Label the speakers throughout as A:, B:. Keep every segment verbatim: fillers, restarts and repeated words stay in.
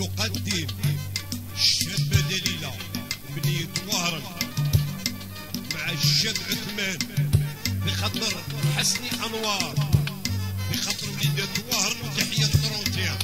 A: نقدم الشابة دليلة بنية وهران مع الشاب عثمان بخاطر حسني انوار بخاطر وليدات وهران وتحية الطروطية.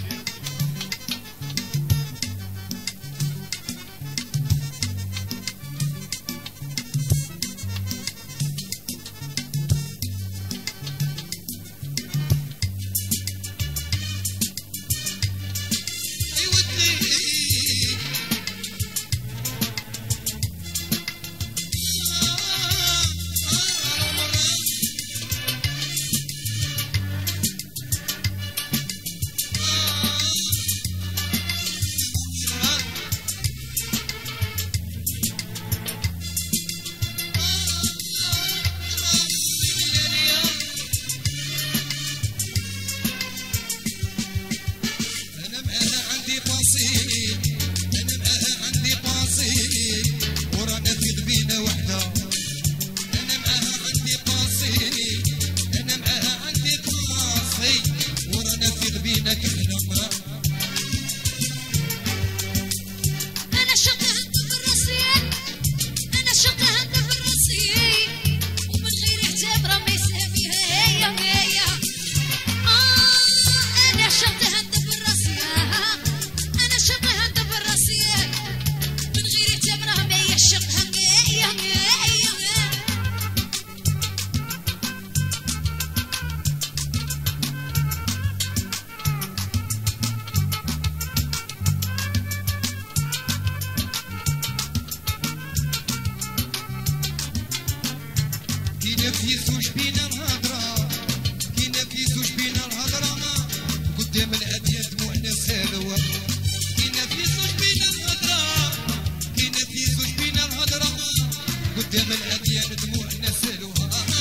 B: نفيسوش بينا الهضرة كي نفيسوش بينا الهضرة قدام الأديان دموعنا سالوة كي نفيسوش بينا الهضرة كي نفيسوش بينا الهضرة قدام الأديان دموعنا سالوة.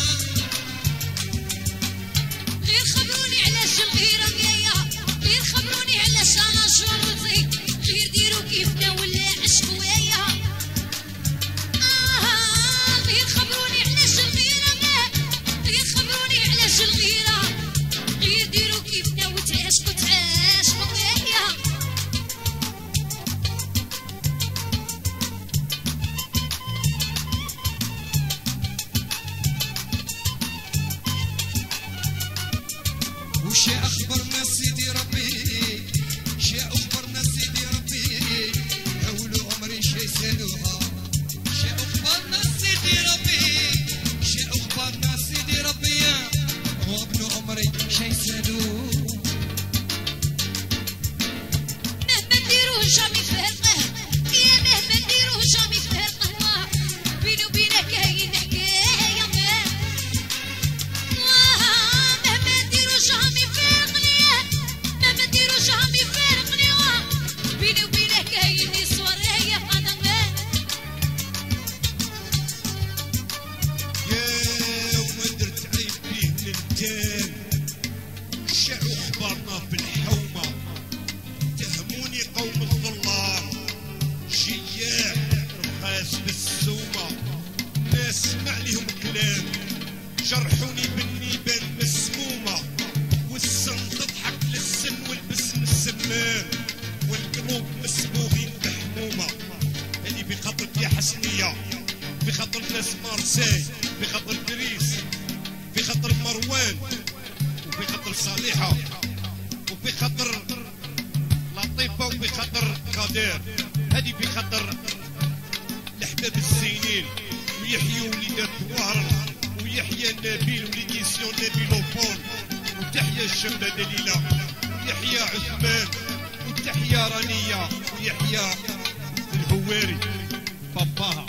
C: غير خبروني علاش الغيرة ميايا غير خبروني علاش أنا شرطي غير ديروا كيفنا ولا عشق ويايا آه غير خبروني علاش الغيرة غير خبروني علاش الغيرة غير ديروا كيفنا وتعشقوا تعاشقوا ويايا.
B: وش أخبرنا سيدي ربي شا أخبرنا سيدي ربي حولوا عمري شي سالوها شا أخبرنا سيدي ربي شا أخبرنا سيدي ربي وابن عمري شي سالوه.
C: مهما نديرو جامي فرقه يا مهما نديرو جامي فرقه بيني وبينك كاين حكاية مهما نديرو جامي فرقني مهما نديرو جامي فرقني بيني وبينك كاين صورية قدمه.
A: يا وما درت عيب فيه للجان شاعوا اخبارنا بالحومه تهموني قوم الظلام جياع رخاص بالسومه ما سمع لهم كلام جرحوني بالنيبان مسمومه والسن تضحك للسن والبسم السمان والقلوب مسبوغين بحمومه. هذه بخاطر يا حسنيه بخاطر ناس مارساي بخاطر باريس بخاطر مروان وبخاطر صالحه وبخاطر لطيفه وبخاطر قادر. هذه بخاطر الحباب الزينين ويحيى وليدات وهران ويحيى نبيل وليديسيون نبيل وبول وتحيا الشابة دليلة ويحيى عثمان وتحيا رانية ويحيى الهواري باباها.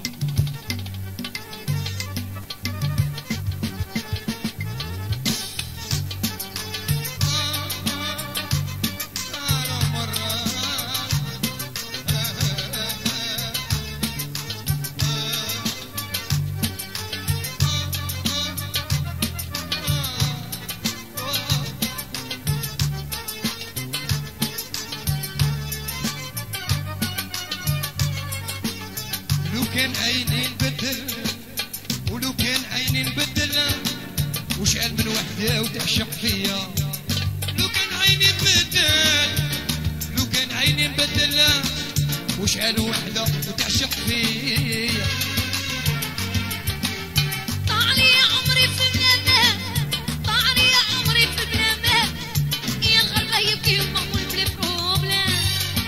B: لو كان عيني نبدل ولو كان عيني نبدل وشعل من وحده وتعشق فيا لو كان عيني نبدل لو كان عيني وشحال وحده وتعشق فيا
C: طاع لي عمري في بلاد طاع لي عمري في بلاد يا غلا يبكي ومغمول بلي بروبلام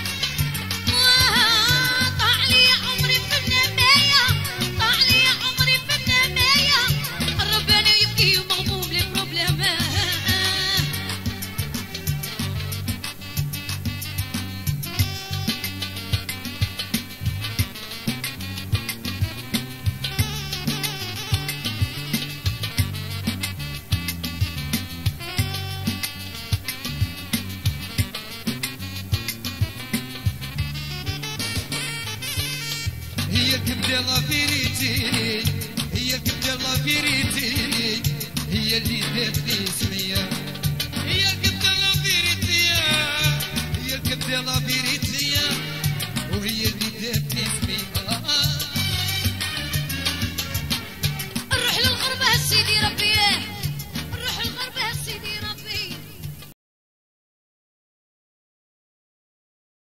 C: طاع لي عمري في بنمايا طاع لي عمري في بنمايا الرباني يبكي ومغموم بلي بروبلام
B: هي الكبدة لا فيريتي هي الكبدة لا فيريتي هي اللي داتني سمية هي الكبدة لا فيريتي هي الكبدة لا فيريتي وهي اللي داتني سمية